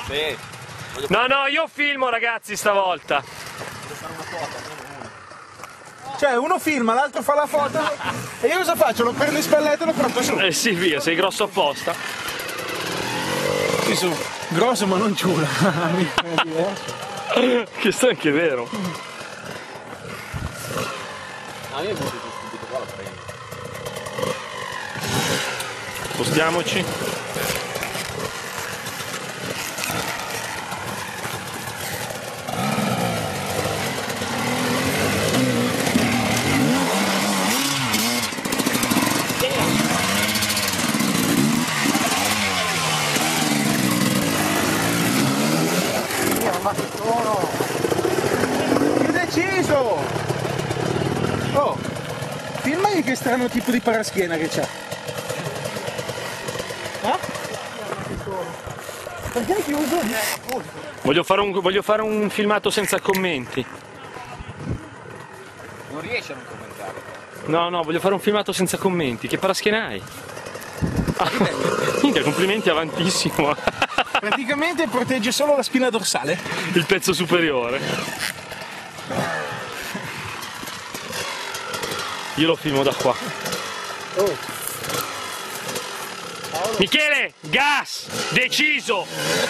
Sì. No, no, io filmo ragazzi stavolta. Cioè uno filma, l'altro fa la foto e io cosa faccio? Lo prendo in spalletta e lo porto su. Eh sì, via, sei grosso apposta. Sì, su. Grosso ma non ciula. Che sta anche vero. Ah, io subito qua lo prendo. Spostiamoci. Che deciso! Oh, filmagli che strano tipo di paraschiena che c'ha. Perché è chiuso? Voglio fare un filmato senza commenti. Non riesce a non commentare. No, no, voglio fare un filmato senza commenti. Che paraschiena hai? Ah, minchia, complimenti, avantissimo. Praticamente protegge solo la spina dorsale. Il pezzo superiore. Io lo filmo da qua. Oh. Michele, gas! Deciso!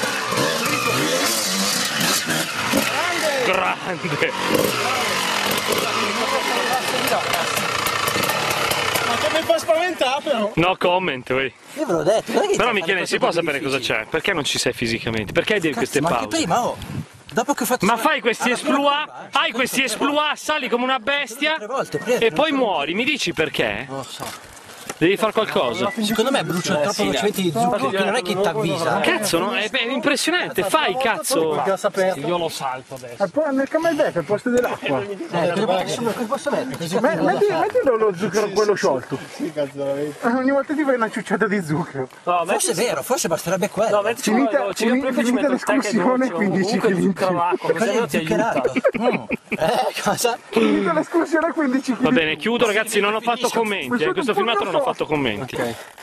Grande! Ma come fa spaventare però? No comment, wey. Io ve l'ho detto. Però Michele, si può sapere cosa c'è? Perché non ci sei fisicamente? Perché hai queste Ma anche pause? prima, oh. Dopo che ho fatto. Ma fai questi esploit, hai questi esploit, sali come una bestia 3 volte, prima, e poi muori. Mi dici perché? Non lo so. Devi fare qualcosa. Secondo me bruciano troppo velocemente di zucchero che non è che ti avvisa. Cazzo, no? È impressionante. Fai, cazzo. Io lo salto adesso. Nel camelback al posto dell'acqua. Che posso mettere? Mettilo lo zucchero quello sciolto. Sì, cazzo, ogni volta ti fai una ciucciata di zucchero. No, Forse è vero, forse basterebbe quello. Finita l'escursione 15 kg. Zuccherato. Cosa? Finita l'escursione 15 kg. Va bene, chiudo ragazzi, non ho fatto commenti. In questo filmato non ho fatto commenti.